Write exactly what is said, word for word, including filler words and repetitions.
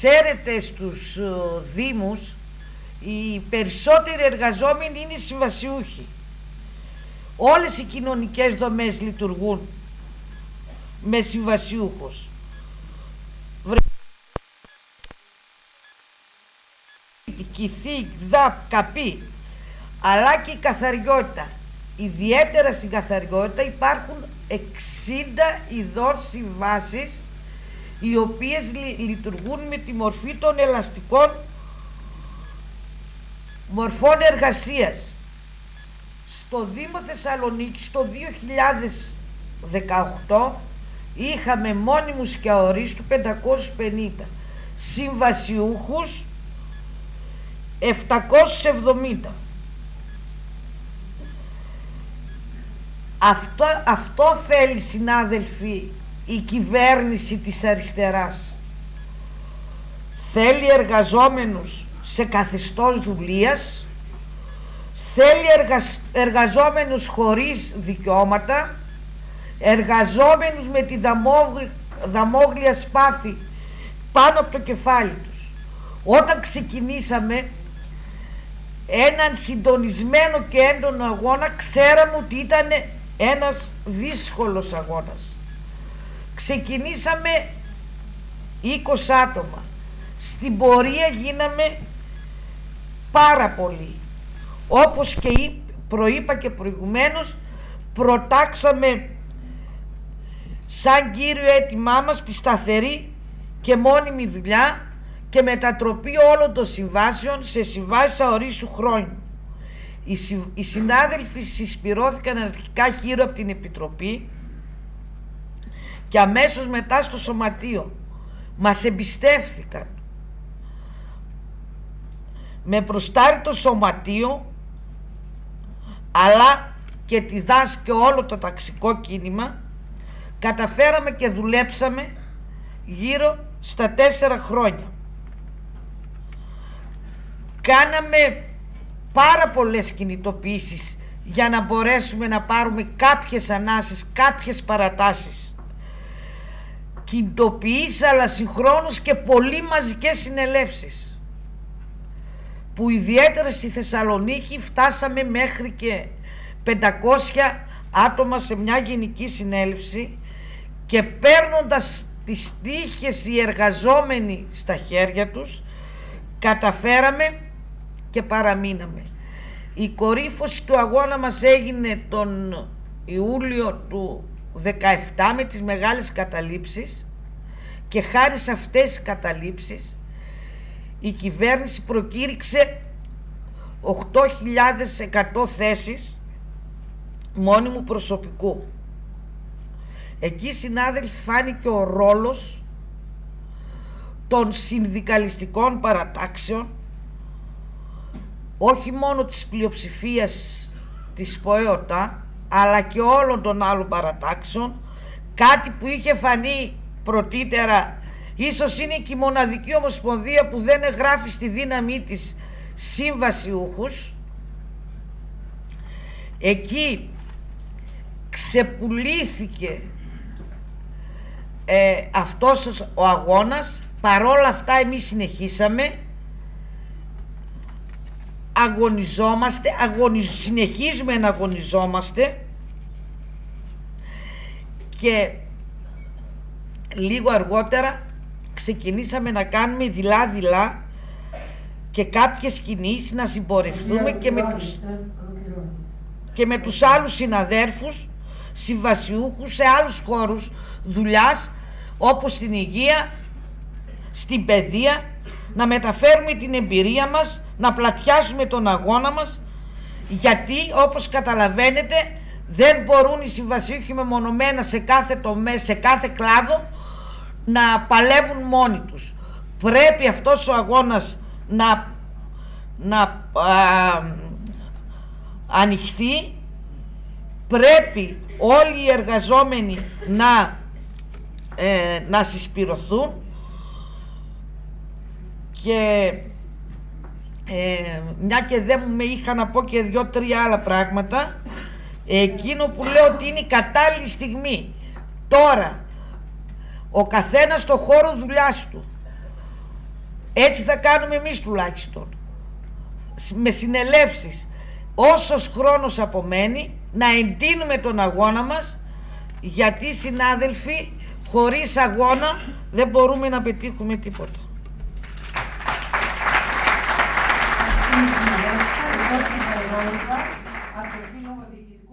ξέρετε, στους uh, δήμους οι περισσότεροι εργαζόμενοι είναι συμβασιούχοι. Όλες οι κοινωνικές δομές λειτουργούν με συμβασιούχους. Κηθή, ΔΑΠ, ΚΑΠΗ, αλλά και η καθαριότητα. Ιδιαίτερα στην καθαριότητα υπάρχουν εξήντα ειδών συμβάσεις, οι οποίες λειτουργούν με τη μορφή των ελαστικών μορφών εργασίας. Στο Δήμο Θεσσαλονίκη το δύο χιλιάδες δεκαοκτώ είχαμε μόνιμους και αορίστου πεντακόσιους πενήντα, συμβασιούχους επτακόσιους εβδομήντα. Αυτό, αυτό θέλει, συνάδελφοι, η κυβέρνηση της αριστεράς. Θέλει εργαζόμενους σε καθεστώς δουλείας, θέλει εργασ, εργαζόμενους χωρίς δικαιώματα, εργαζόμενους με τη δαμόγλ, δαμόγλια σπάθη πάνω από το κεφάλι τους. Όταν ξεκινήσαμε έναν συντονισμένο και έντονο αγώνα, ξέραμε ότι ήταν ένας δύσκολος αγώνας. Ξεκινήσαμε είκοσι άτομα. Στην πορεία γίναμε πάρα πολλοί. Όπως και προείπα και προηγουμένως, προτάξαμε σαν κύριο αίτημά μας τη σταθερή και μόνιμη δουλειά και μετατροπή όλων των συμβάσεων σε συμβάσεις αορίστου χρόνου. Οι, συ, οι συνάδελφοι συσπυρώθηκαν αρχικά γύρω από την Επιτροπή και αμέσως μετά στο Σωματείο. Μας εμπιστεύθηκαν. Με προστάρει το Σωματείο, αλλά και τη ΔΑΣ και όλο το ταξικό κίνημα, καταφέραμε και δουλέψαμε γύρω στα τέσσερα χρόνια. Κάναμε πάρα πολλές κινητοποιήσεις για να μπορέσουμε να πάρουμε κάποιες ανάσες, κάποιες παρατάσεις. Κινητοποιήσεις, αλλά συγχρόνως και πολύ μαζικές συνελεύσεις, που ιδιαίτερα στη Θεσσαλονίκη φτάσαμε μέχρι και πεντακόσια άτομα σε μια γενική συνέλευση, και παίρνοντας τις τύχες οι εργαζόμενοι στα χέρια τους, καταφέραμε και παραμείναμε. Η κορύφωση του αγώνα μας έγινε τον Ιούλιο του δεκαεπτά με τις μεγάλες καταλήψεις, και χάρη σε αυτές τις καταλήψεις η κυβέρνηση προκήρυξε οκτώ χιλιάδες εκατό θέσεις μόνιμου προσωπικού. Εκεί, συνάδελφοι, φάνηκε ο ρόλος των συνδικαλιστικών παρατάξεων, όχι μόνο της πλειοψηφίας της ΠΟΕΟΤΑ, αλλά και όλων των άλλων παρατάξεων, κάτι που είχε φανεί πρωτήτερα. Ίσως είναι και η μοναδική ομοσπονδία που δεν εγγράφει στη δύναμή της συμβασιούχους. Εκεί ξεπουλήθηκε ε, αυτός ο αγώνας. Παρόλα αυτά εμείς συνεχίσαμε, αγωνιζόμαστε, αγωνιζ... συνεχίζουμε να αγωνιζόμαστε, και λίγο αργότερα ξεκινήσαμε να κάνουμε δειλά-δειλά και κάποιες κινήσεις, να συμπορευτούμε και με τους, και με τους άλλους συναδέρφους συμβασιούχους σε άλλους χώρους δουλειάς, όπως στην υγεία, στην παιδεία, να μεταφέρουμε την εμπειρία μας, να πλατιάσουμε τον αγώνα μας, γιατί όπως καταλαβαίνετε δεν μπορούν οι συμβασιούχοι μεμονωμένα σε κάθε τομέα, σε κάθε κλάδο, να παλεύουν μόνοι τους. Πρέπει αυτός ο αγώνας να, να α, ανοιχθεί, πρέπει όλοι οι εργαζόμενοι να, ε, να συσπυρωθούν, και ε, μια και δεν με είχα να πω και δυο-τρία άλλα πράγματα, εκείνο που λέω ότι είναι η κατάλληλη στιγμή τώρα ο καθένας στο χώρο δουλειάς του Έτσι θα κάνουμε εμείς τουλάχιστον. Με συνελεύσεις, όσος χρόνος απομένει, να εντείνουμε τον αγώνα μας, γιατί συνάδελφοι, χωρίς αγώνα δεν μπορούμε να πετύχουμε τίποτα. Από το Σύλλογο Διοικητικού